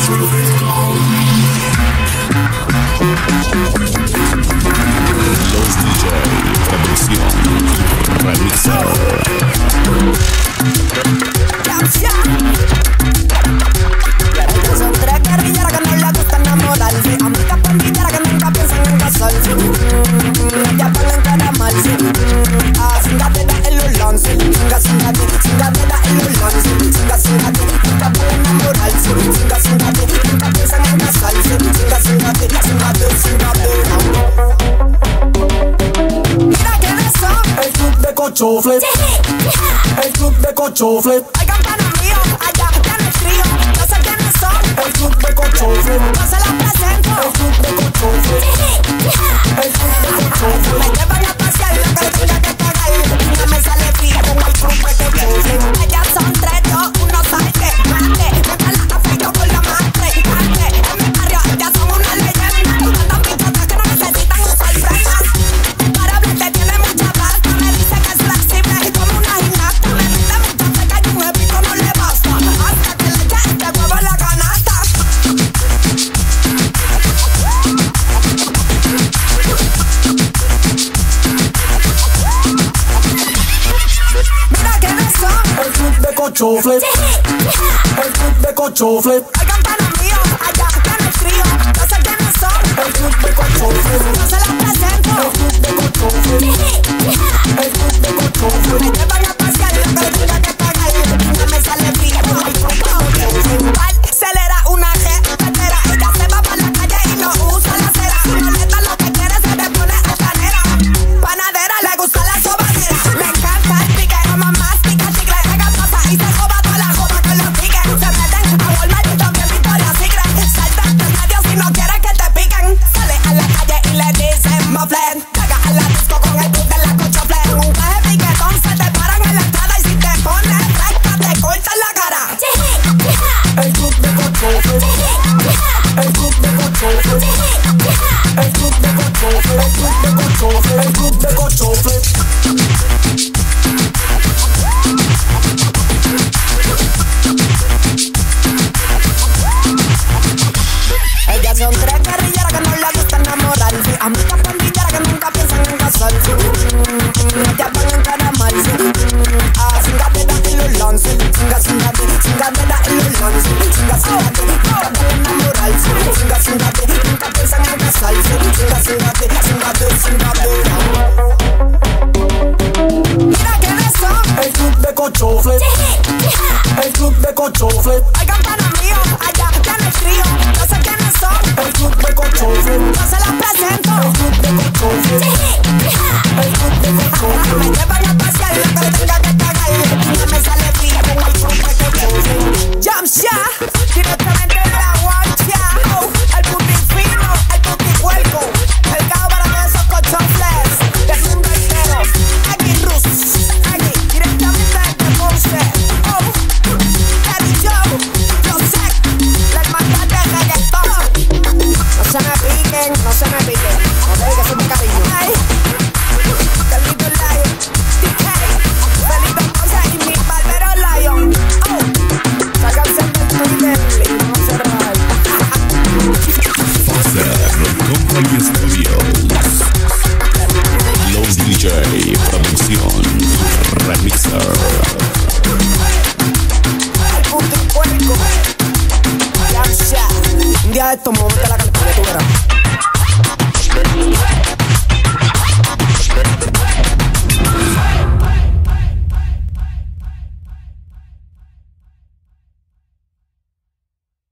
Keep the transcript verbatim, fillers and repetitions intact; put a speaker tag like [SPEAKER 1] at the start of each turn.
[SPEAKER 1] Cochofle, el club de Cochofle.
[SPEAKER 2] Oigan, pana mío, allá en el trío, no sé quiénes son.
[SPEAKER 1] El club de Cochofle,
[SPEAKER 2] no se los presento.
[SPEAKER 1] El club de Cochofle, el club de Cochofle.
[SPEAKER 2] Me llevan a pasear lo que tenga que pagar. No me sale frío con el club de Cochofle. Ellas son tres, yo, uno sabe que mate. Me la afeito con la madre. Mate, en mi barrio ellas son una leyenda. Tantas pichotas que no necesitan usar frenas. Para hablarte tiene mucha pasta. Me dice que es flexible y como una gimnasta. Me mete mucha feca y un epito no le basta. Hasta que le eche este huevo en la canasta. Mira quiénes son.
[SPEAKER 1] El club de Cochofle, el club de Cochofle.
[SPEAKER 2] Oigan, pana mío, allá en el trío, no sé quiénes son.
[SPEAKER 1] El club de Cochofle,
[SPEAKER 2] no se los presento.
[SPEAKER 1] El club de Cochofle, el club de Cochofle.
[SPEAKER 2] Me llevan a pasear lo que tenga que pagar. No me sale frío con el club de Cochofle. Acelera una jetera, ella se va para la calle y no usa la cera. Si no le da lo que quiere, se le pone altanera. Panadera, le gusta la sobadera. Me encanta el pique, como mastica chicle. Haga pasa y se roba toda la goma con los piques. Se meten a Walmart y también Victoria's Secret. Salta del medio si no quieres que te piquen. Sale a la calle y le dicen mofle. Llega a la disco con el club de la Cochofle. Un traje piquetón se te paran en la entrada y si te pones recta te cortan la cara.
[SPEAKER 1] El club de Cochofle, el club de Cochofle, el club de Cochofle, el club de Cochofle, el club de Cochofle.
[SPEAKER 2] Ellas son tres guerrilleras que no les gusta enamorarse. Amigas pandilleras que nunca piensan en casarse. Ellas van a encaramarse. Ah, cingatera y los lances. Cinga, cingate, cingatera y los lances. Cinga, cingate, nunca van a enamorarse. Cinga, cingate, nunca piensan en casarse. Cinga, cingate, cingate, cingatera. Mira quiénes son.
[SPEAKER 1] El club de Cochofle, el club de Cochofle.
[SPEAKER 2] Oigan, pana mío, allá en el trío, no sé quiénes son.
[SPEAKER 1] El club de Cochofle,
[SPEAKER 2] no se los presento.
[SPEAKER 1] El club de Cochofle, el club de Cochofle.
[SPEAKER 2] Me llevan a pasear lo que tenga que pagar. No me sale frío con el club de Cochofle. Jump shot, directamente de la guacha. Oh, el puti fino, el puti huelco. El cao para todos esos cochofles del mundo entero. Aquí Rus, aquí, directamente de Ponce. Oh, Daddy Joe, yo sé, la hermandad de reggaetón. No se me piquen, no se me piquen. No sé que soy de cariño. Ay, Carlito Lion, T K, Felito Ponce y mi barbero Lion. Oh, sácanse del Twitter y vamos a cerrar.
[SPEAKER 3] Fazer Company Studios. Los D J Producción Remixer.
[SPEAKER 2] El puto puerco. Ya, ya. Un día de esto, me voy a meter la